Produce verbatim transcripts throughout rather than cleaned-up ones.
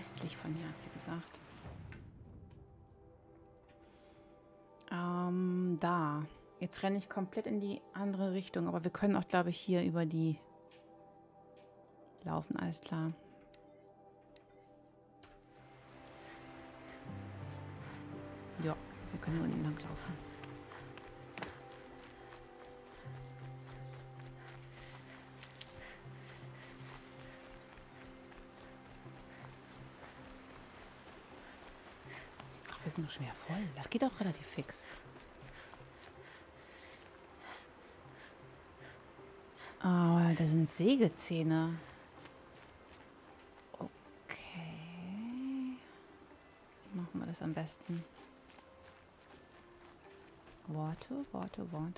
westlich von hier, hat sie gesagt. Ähm, da. Jetzt renne ich komplett in die andere Richtung, aber wir können auch, glaube ich, hier über die laufen, alles klar. Ja, wir können nur unten lang laufen. Ach, wir sind noch schwer voll. Das geht auch relativ fix. Oh, da sind Sägezähne. Okay. Wie machen wir das am besten? Worte, Worte, Worte.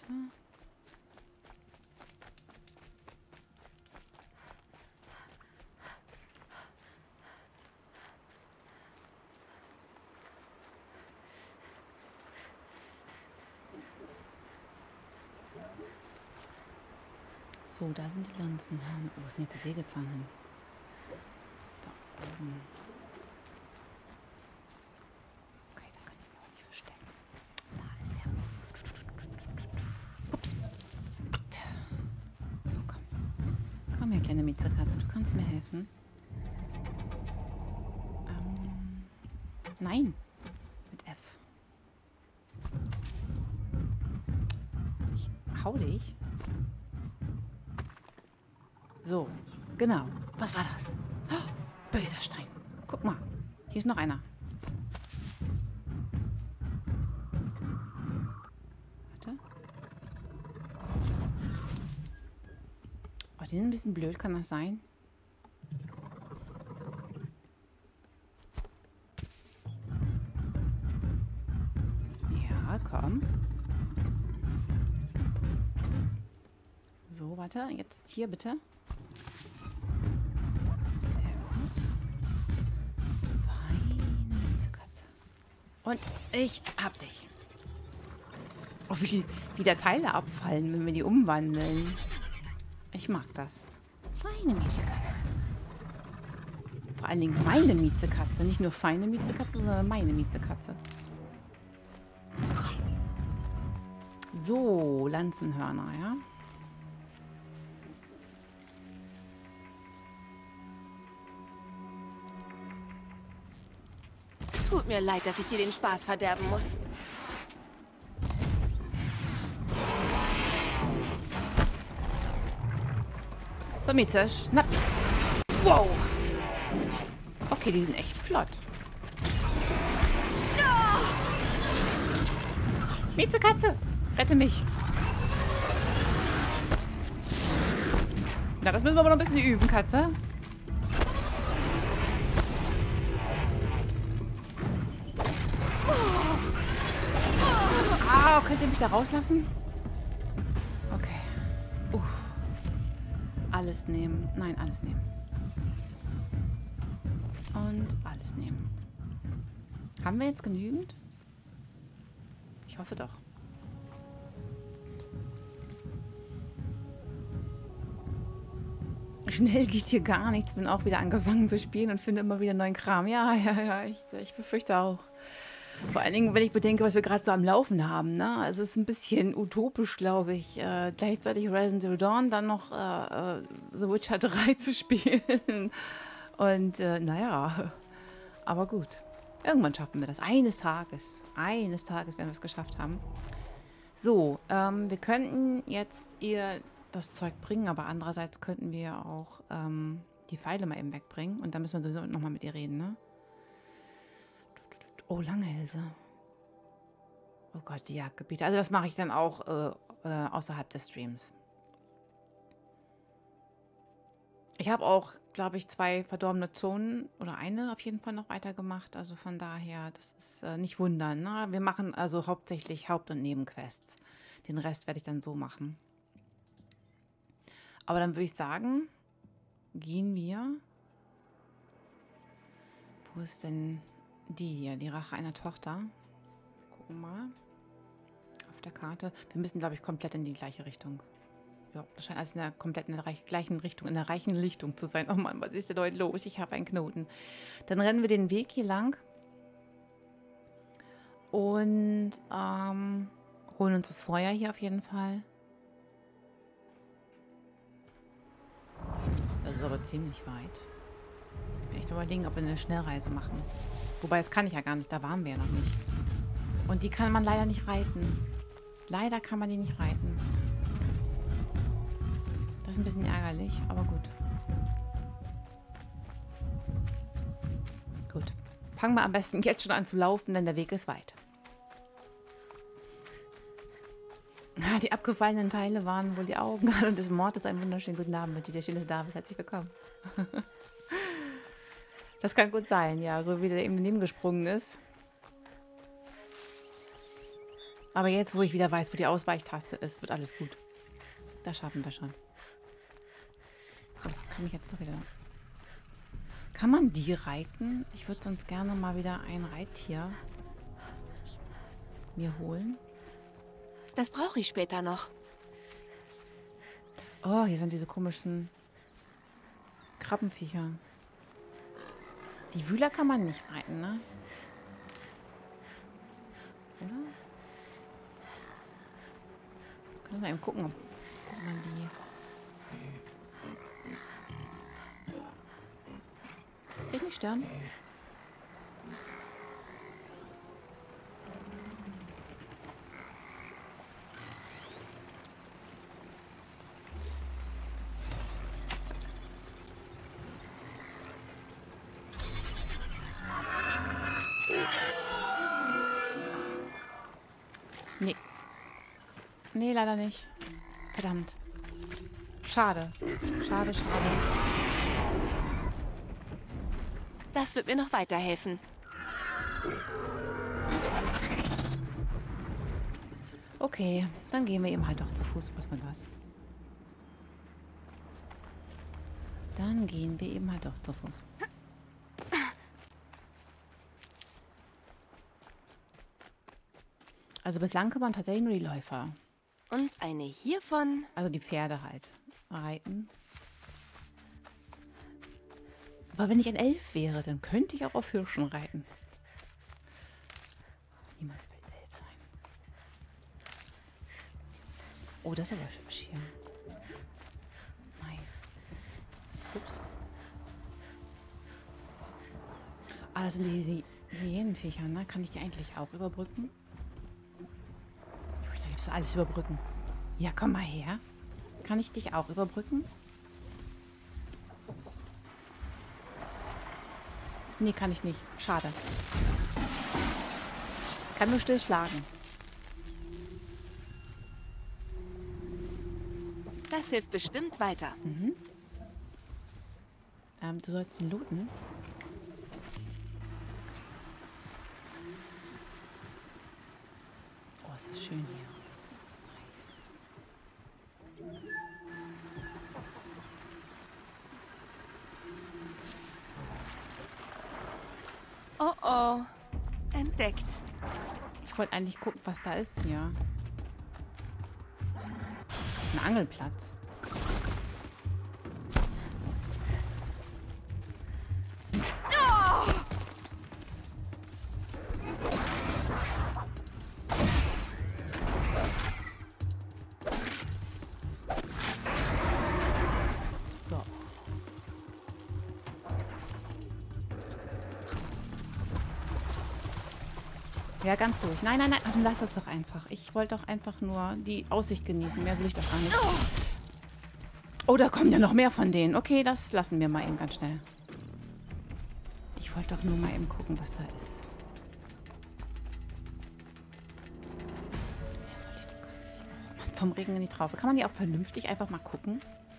So, da sind die Lanzen. Wo ist denn jetzt der Sägezahn hin? Da oben. Okay, da kann ich mich auch nicht verstecken. Da ist der. Ups. So, komm. Komm her, kleine Miezekatze. Du kannst mir helfen. Ähm. Nein. Mit F. Ich hau dich. So, genau. Was war das? Oh, böser Stein. Guck mal. Hier ist noch einer. Warte. Oh, die sind ein bisschen blöd, kann das sein? Ja, komm. So, warte. Jetzt hier bitte. Und ich hab dich. Oh, wie, wie da Teile abfallen, wenn wir die umwandeln. Ich mag das. Feine Miezekatze. Vor allen Dingen meine Miezekatze. Nicht nur feine Miezekatze, sondern meine Miezekatze. So, Lanzenhörner, ja. Tut mir leid, dass ich dir den Spaß verderben muss. So, Mieze, schnapp. Wow. Okay, die sind echt flott. Miezekatze, rette mich. Na, das müssen wir aber noch ein bisschen üben, Katze. Ah, könnt ihr mich da rauslassen? Okay. Uff. Alles nehmen. Nein, alles nehmen. Und alles nehmen. Haben wir jetzt genügend? Ich hoffe doch. Schnell geht hier gar nichts. Bin auch wieder angefangen zu spielen und finde immer wieder neuen Kram. Ja, ja, ja, ich, ich befürchte auch. Vor allen Dingen, wenn ich bedenke, was wir gerade so am Laufen haben. Ne? Es ist ein bisschen utopisch, glaube ich. Äh, gleichzeitig Horizon Zero Dawn, dann noch äh, äh, The Witcher drei zu spielen. Und äh, naja, aber gut. Irgendwann schaffen wir das. Eines Tages. Eines Tages werden wir es geschafft haben. So, ähm, wir könnten jetzt ihr das Zeug bringen, aber andererseits könnten wir auch ähm, die Pfeile mal eben wegbringen. Und dann müssen wir sowieso nochmal mit ihr reden, ne? Oh, Langhälse. Oh Gott, die Jagdgebiete. Also das mache ich dann auch äh, äh, außerhalb des Streams. Ich habe auch, glaube ich, zwei verdorbene Zonen oder eine auf jeden Fall noch weitergemacht. Also von daher, das ist äh, nicht wundern. Ne? Wir machen also hauptsächlich Haupt- und Nebenquests. Den Rest werde ich dann so machen. Aber dann würde ich sagen, gehen wir. Wo ist denn die hier? Die Rache einer Tochter. Gucken mal. Auf der Karte. Wir müssen, glaube ich, komplett in die gleiche Richtung. Ja, das scheint alles in der kompletten gleichen Richtung, in der reichen Lichtung zu sein. Oh Mann, was ist denn heute los? Ich habe einen Knoten. Dann rennen wir den Weg hier lang. Und ähm, holen uns das Feuer hier auf jeden Fall. Das ist aber ziemlich weit. Ich bin echt überlegen, ob wir eine Schnellreise machen. Wobei, das kann ich ja gar nicht. Da waren wir ja noch nicht. Und die kann man leider nicht reiten. Leider kann man die nicht reiten. Das ist ein bisschen ärgerlich, aber gut. Gut. Fangen wir am besten jetzt schon an zu laufen, denn der Weg ist weit. Die abgefallenen Teile waren wohl die Augen und des Mordes. Einen wunderschönen guten Abend mit dir, der schöne Davis. Herzlich willkommen. Das kann gut sein, ja, so wie der eben daneben gesprungen ist. Aber jetzt, wo ich wieder weiß, wo die Ausweichtaste ist, wird alles gut. Das schaffen wir schon. So, kann ich jetzt doch wieder... Kann man die reiten? Ich würde sonst gerne mal wieder ein Reittier mir holen. Das brauche ich später noch. Oh, hier sind diese komischen Krabbenviecher. Die Wühler kann man nicht reiten, ne? Oder? Können wir mal eben gucken, ob man die... Lass dich nicht stören. Nee. Nee, leider nicht. Verdammt. Schade. Schade, schade. Das wird mir noch weiterhelfen. Okay, dann gehen wir eben halt doch zu Fuß, was man was. Dann gehen wir eben halt doch zu Fuß. Also bislang kann man tatsächlich nur die Läufer. Und eine hiervon. Also die Pferde halt reiten. Aber wenn ich ein Elf wäre, dann könnte ich auch auf Hirschen reiten. Niemand will Elf sein. Oh, das ist aber hübsch hier. Nice. Ups. Ah, das sind die Hyänenviecher, ne? Kann ich die eigentlich auch überbrücken? Da gibt es alles überbrücken. Ja, komm mal her. Kann ich dich auch überbrücken? Nee, kann ich nicht. Schade. Kann nur still schlagen. Das hilft bestimmt weiter. Mhm. Ähm, du sollst ihn looten. Oh, ist das schön hier. Oh oh. Entdeckt. Ich wollte eigentlich gucken, was da ist hier. Ein Angelplatz. So. Ja, ganz ruhig. Nein, nein, nein. Dann lass das doch einfach. Ich wollte doch einfach nur die Aussicht genießen. Mehr will ich doch gar nicht. Oh, da kommen ja noch mehr von denen. Okay, das lassen wir mal eben ganz schnell. Ich wollte doch nur mal eben gucken, was da ist. Oh Mann, vom Regen in die Traufe. Kann man die auch vernünftig einfach mal gucken?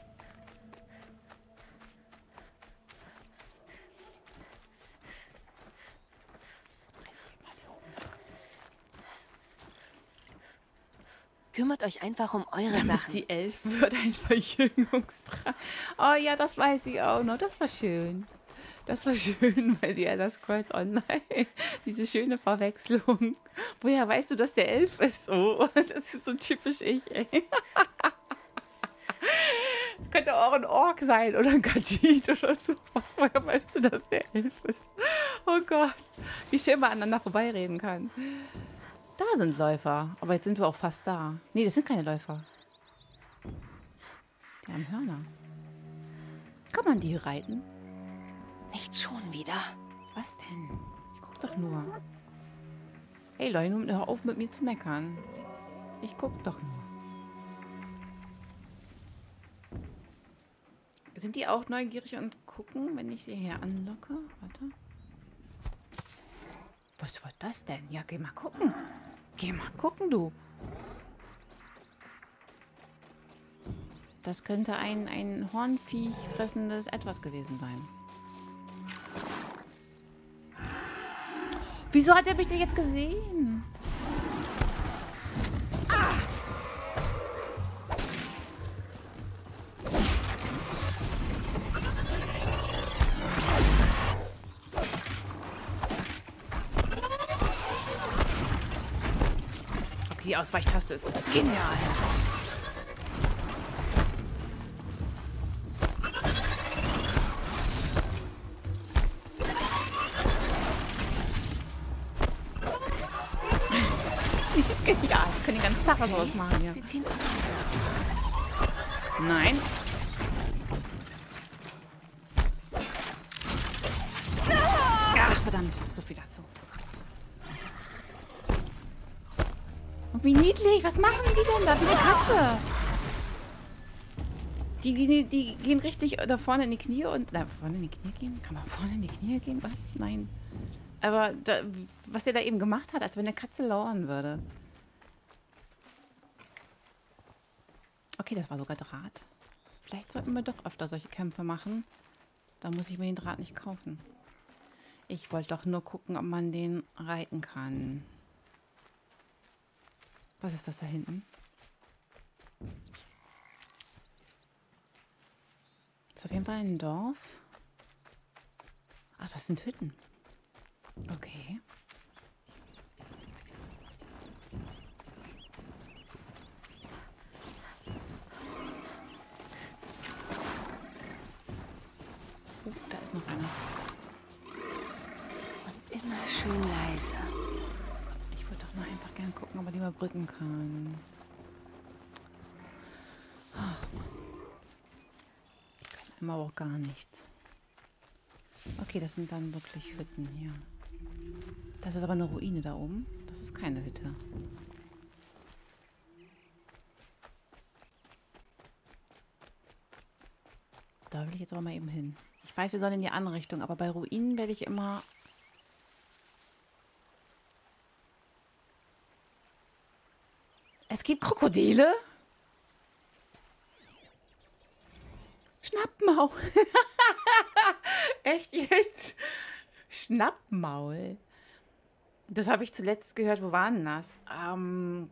Kümmert euch einfach um eure Damit Sachen. sie elf wird, ein Verjüngungstrag. Oh ja, das weiß ich auch noch. Das war schön. Das war schön bei The Elder Scrolls Online. Diese schöne Verwechslung. Woher weißt du, dass der Elf ist? Oh, das ist so typisch ich, ey. Könnte auch ein Ork sein oder ein Khajiit oder so. Was, woher weißt du, dass der Elf ist? Oh Gott. Wie schön man aneinander vorbeireden kann. Da sind Läufer. Aber jetzt sind wir auch fast da. Nee, das sind keine Läufer. Die haben Hörner. Kann man die reiten? Nicht schon wieder. Was denn? Ich guck doch nur. Hey Leute, hör auf mit mir zu meckern. Ich guck doch nur. Sind die auch neugierig und gucken, wenn ich sie hier anlocke? Warte. Was war das denn? Ja, geh mal gucken. Geh mal gucken, du. Das könnte ein, ein Hornviech fressendes Etwas gewesen sein. Wieso hat er mich denn jetzt gesehen? Die Ausweichtaste ist genial. Die ist genial. Ich kann den ganzen Tag was ausmachen hier. Sie ziehen an. Nein. Ach, verdammt. So viel dazu. Wie niedlich. Was machen die denn da? Wie eine Katze. Die, die, die gehen richtig da vorne in die Knie und... Na, vorne in die Knie gehen? Kann man vorne in die Knie gehen? Was? Nein. Aber da, was er da eben gemacht hat, als wenn eine Katze lauern würde. Okay, das war sogar Draht. Vielleicht sollten wir doch öfter solche Kämpfe machen. Da muss ich mir den Draht nicht kaufen. Ich wollte doch nur gucken, ob man den reiten kann. Was ist das da hinten? Das ist auf jeden Fall ein Dorf. Ach, das sind Hütten. Okay. Oh, da ist noch einer. Und immer schön leise. Ich würde doch mal einfach gern gucken, ob man die überbrücken kann. Ach, Mann. Die können immer aber auch gar nichts. Okay, das sind dann wirklich Hütten hier. Das ist aber eine Ruine da oben. Das ist keine Hütte. Da will ich jetzt aber mal eben hin. Ich weiß, wir sollen in die andere Richtung, aber bei Ruinen werde ich immer... Es gibt Krokodile? Schnappmaul. Echt jetzt? Schnappmaul. Das habe ich zuletzt gehört. Wo war denn das? Ähm,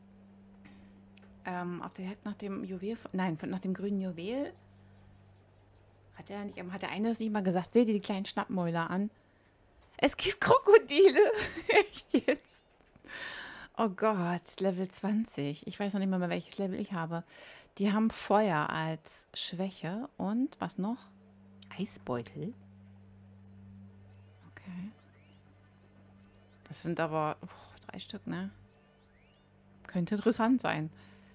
ähm, auf der Jagd nach dem Juwel. Nein, nach dem grünen Juwel. Hat er nicht, hat der eine das nicht mal gesagt? Seht ihr die kleinen Schnappmäuler an? Es gibt Krokodile. Echt jetzt? Oh Gott, Level zwanzig. Ich weiß noch nicht mal mehr, welches Level ich habe. Die haben Feuer als Schwäche. Und was noch? Eisbeutel. Okay. Das sind aber oh, drei Stück, ne? Könnte interessant sein.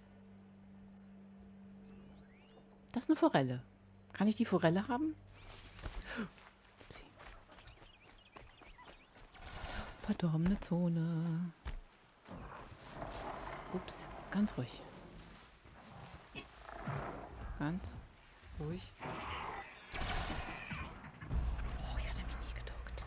Das ist eine Forelle. Kann ich die Forelle haben? Upsi. Verdorbene Zone. Ups, ganz ruhig. Ganz ruhig. Oh, ich hatte mich nicht geduckt.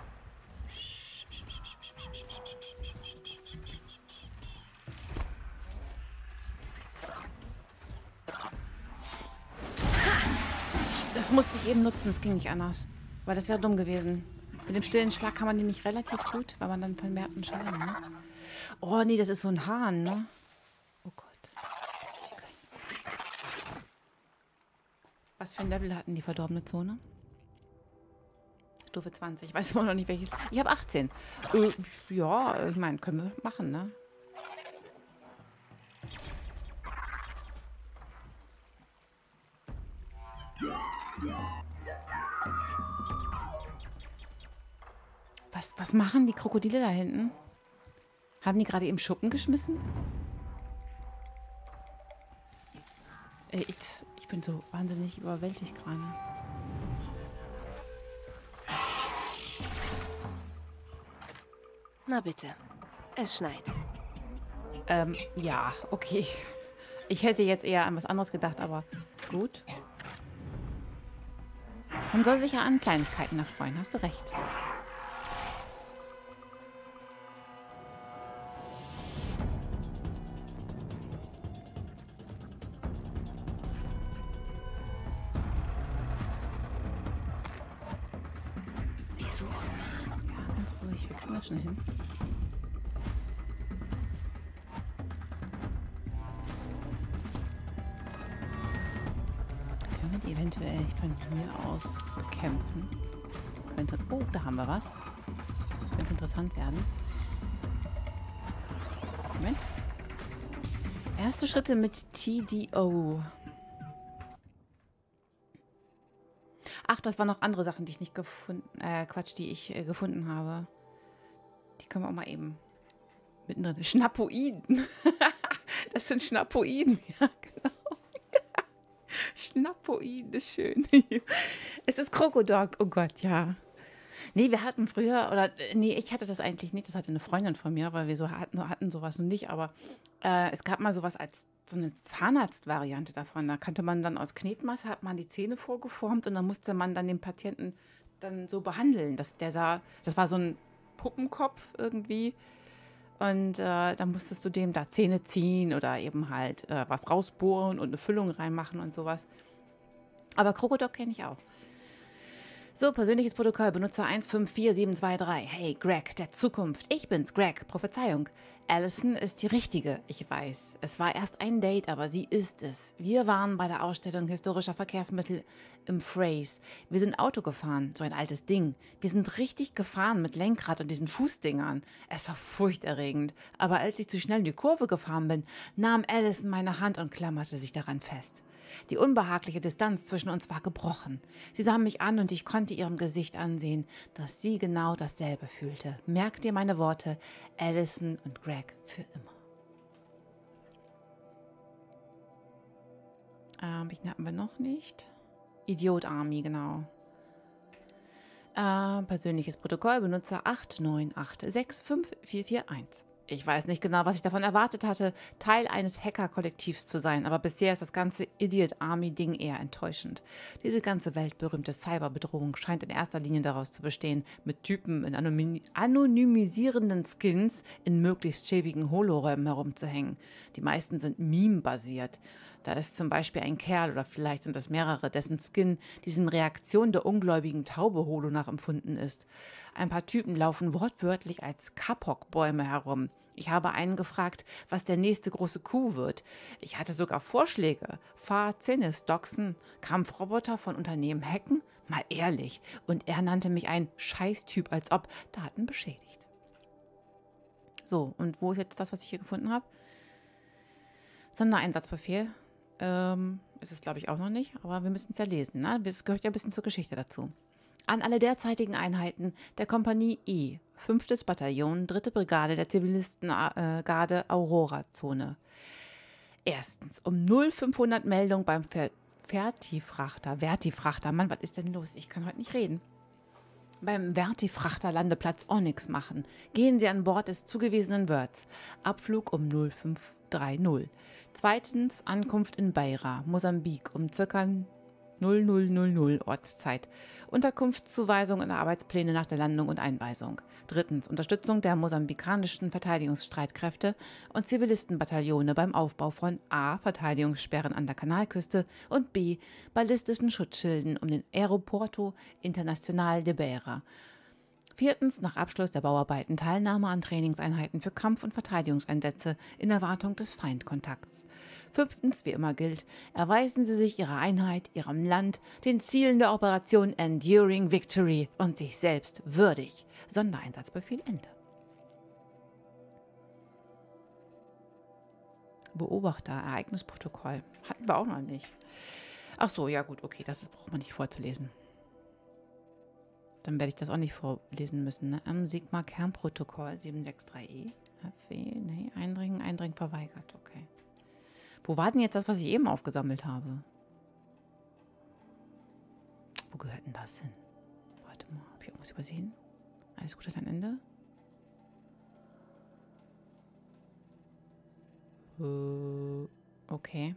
Das musste ich eben nutzen, das ging nicht anders. Weil das wäre dumm gewesen. Mit dem stillen Schlag kann man nämlich relativ gut, weil man dann vermehrten Schaden, ne? Oh nee, das ist so ein Hahn, ne? Oh Gott. Was für ein Level hatten die verdorbene Zone? Stufe zwanzig. Ich weiß immer noch nicht, welches. Ich habe achtzehn. Äh, ja, ich meine, können wir machen, ne? Was, was machen die Krokodile da hinten? Haben die gerade eben Schuppen geschmissen? Ey, ich, ich bin so wahnsinnig überwältigt gerade. Na bitte. Es schneit. Ähm, ja, okay. Ich hätte jetzt eher an was anderes gedacht, aber gut. Man soll sich ja an Kleinigkeiten erfreuen, hast du recht. Die suchen mich. Ja, ganz ruhig, wir kriegen das schon hin. Können wir die eventuell von hier aus campen? Könnte. Oh, da haben wir was. Könnte interessant werden. Moment. Erste Schritte mit T D O. Ach, das waren noch andere Sachen, die ich nicht gefunden, äh, Quatsch, die ich äh, gefunden habe. Die können wir auch mal eben mittendrin. Schnappoiden. Das sind Schnappoiden, ja, genau. Schnappoiden ist schön. Es ist Krokodok, oh Gott, ja. Nee, wir hatten früher, oder nee, ich hatte das eigentlich nicht, das hatte eine Freundin von mir, weil wir so hatten, hatten sowas noch nicht, aber äh, es gab mal sowas als so eine Zahnarztvariante davon. Da kannte man dann aus Knetmasse, hat man die Zähne vorgeformt und dann musste man dann den Patienten dann so behandeln. Das, der sah, das war so ein Puppenkopf irgendwie und äh, dann musstest du dem da Zähne ziehen oder eben halt äh, was rausbohren und eine Füllung reinmachen und sowas. Aber Krokodok kenne ich auch. So, persönliches Protokoll, Benutzer eins fünf vier sieben zwei drei. Hey, Greg, der Zukunft. Ich bin's, Greg. Prophezeiung. Allison ist die Richtige, ich weiß. Es war erst ein Date, aber sie ist es. Wir waren bei der Ausstellung historischer Verkehrsmittel im Phrase. Wir sind Auto gefahren, so ein altes Ding. Wir sind richtig gefahren mit Lenkrad und diesen Fußdingern. Es war furchterregend. Aber als ich zu schnell in die Kurve gefahren bin, nahm Allison meine Hand und klammerte sich daran fest. Die unbehagliche Distanz zwischen uns war gebrochen. Sie sah mich an und ich konnte ihrem Gesicht ansehen, dass sie genau dasselbe fühlte. Merk dir meine Worte, Allison und Greg für immer. Ähm, welchen hatten wir noch nicht? Idiot Army, genau. Äh, persönliches Protokoll, Benutzer acht neun acht sechs fünf vier vier eins. Ich weiß nicht genau, was ich davon erwartet hatte, Teil eines Hacker-Kollektivs zu sein, aber bisher ist das ganze Idiot-Army-Ding eher enttäuschend. Diese ganze weltberühmte Cyberbedrohung scheint in erster Linie daraus zu bestehen, mit Typen in anony- anonymisierenden Skins in möglichst schäbigen Holoräumen herumzuhängen. Die meisten sind Meme-basiert. Da ist zum Beispiel ein Kerl oder vielleicht sind es mehrere, dessen Skin diesem Reaktion der ungläubigen Taube Holo nachempfunden ist. Ein paar Typen laufen wortwörtlich als Kapok-Bäume herum. Ich habe einen gefragt, was der nächste große Coup wird. Ich hatte sogar Vorschläge. Fahrzinnis, Doxen, Kampfroboter von Unternehmen hacken? Mal ehrlich. Und er nannte mich einen Scheißtyp, als ob Daten beschädigt. So, und wo ist jetzt das, was ich hier gefunden habe? Sondereinsatzbefehl. Ähm, ist es, glaube ich, auch noch nicht, aber wir müssen es ja lesen. Ne? Das gehört ja ein bisschen zur Geschichte dazu. An alle derzeitigen Einheiten der Kompanie E, fünftes Bataillon, dritte Brigade der Zivilistengarde Aurora-Zone. Erstens, um null fünfhundert Meldung beim Ver Vertifrachter. Vertifrachter, Mann, was ist denn los? Ich kann heute nicht reden. Beim Vertifrachter-Landeplatz Onyx machen. Gehen Sie an Bord des zugewiesenen Words. Abflug um null fünf dreißig. Zweitens, Ankunft in Beira, Mosambik, um ca. null null null null Ortszeit. Unterkunftszuweisung und Arbeitspläne nach der Landung und Einweisung. Drittens, Unterstützung der mosambikanischen Verteidigungsstreitkräfte und Zivilistenbataillone beim Aufbau von A. Verteidigungssperren an der Kanalküste und B. ballistischen Schutzschilden um den Aeroporto Internacional de Beira. Viertens, nach Abschluss der Bauarbeiten Teilnahme an Trainingseinheiten für Kampf- und Verteidigungseinsätze in Erwartung des Feindkontakts. Fünftens, wie immer gilt, erweisen Sie sich Ihrer Einheit, Ihrem Land, den Zielen der Operation Enduring Victory und sich selbst würdig. Sondereinsatzbefehl Ende. Beobachter, Ereignisprotokoll. Hatten wir auch noch nicht. Ach so, ja gut, okay, das ist, braucht man nicht vorzulesen. Dann werde ich das auch nicht vorlesen müssen. Ne? Am Sigma Kernprotokoll sieben sechs drei E. F W, nee, Eindringen, Eindringen verweigert. Okay. Wo war denn jetzt das, was ich eben aufgesammelt habe? Wo gehört denn das hin? Warte mal, habe ich irgendwas übersehen? Alles gut hat ein Ende? Äh, okay.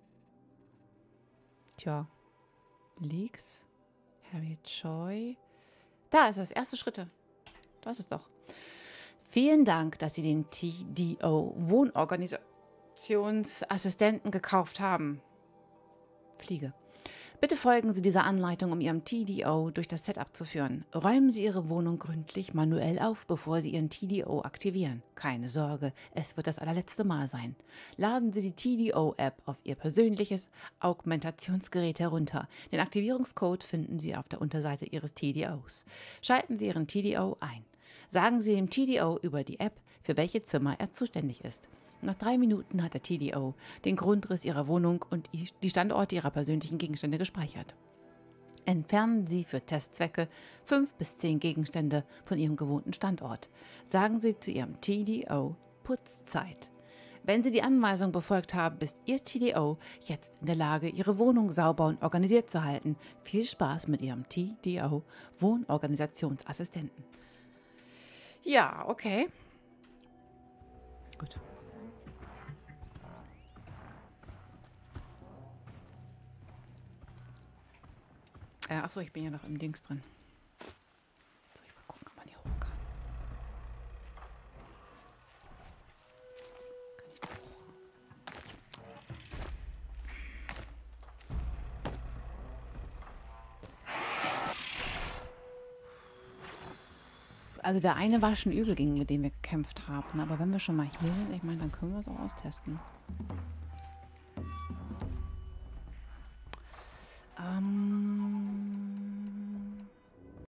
Tja. Leaks. Harriet Choi. Da ist es. Erste Schritte. Da ist es doch. Vielen Dank, dass Sie den T D O Wohnorganisationsassistenten gekauft haben. Fliege. Bitte folgen Sie dieser Anleitung, um Ihrem T D O durch das Setup zu führen. Räumen Sie Ihre Wohnung gründlich manuell auf, bevor Sie Ihren T D O aktivieren. Keine Sorge, es wird das allerletzte Mal sein. Laden Sie die T D O-App auf Ihr persönliches Augmentationsgerät herunter. Den Aktivierungscode finden Sie auf der Unterseite Ihres T D Os. Schalten Sie Ihren T D O ein. Sagen Sie dem T D O über die App, für welche Zimmer er zuständig ist. Nach drei Minuten hat der T D O den Grundriss Ihrer Wohnung und die Standorte Ihrer persönlichen Gegenstände gespeichert. Entfernen Sie für Testzwecke fünf bis zehn Gegenstände von Ihrem gewohnten Standort. Sagen Sie zu Ihrem T D O Putzzeit. Wenn Sie die Anweisung befolgt haben, ist Ihr T D O jetzt in der Lage, Ihre Wohnung sauber und organisiert zu halten. Viel Spaß mit Ihrem T D O Wohnorganisationsassistenten. Ja, okay. Gut. Äh, achso, ich bin ja noch im Dings drin. Jetzt soll ich mal gucken, ob man hier hoch kann. Kann ich da hoch? Also der eine war schon übel, gegen mit dem wir gekämpft haben. Aber wenn wir schon mal hier sind, ich meine, dann können wir es auch austesten. Ähm...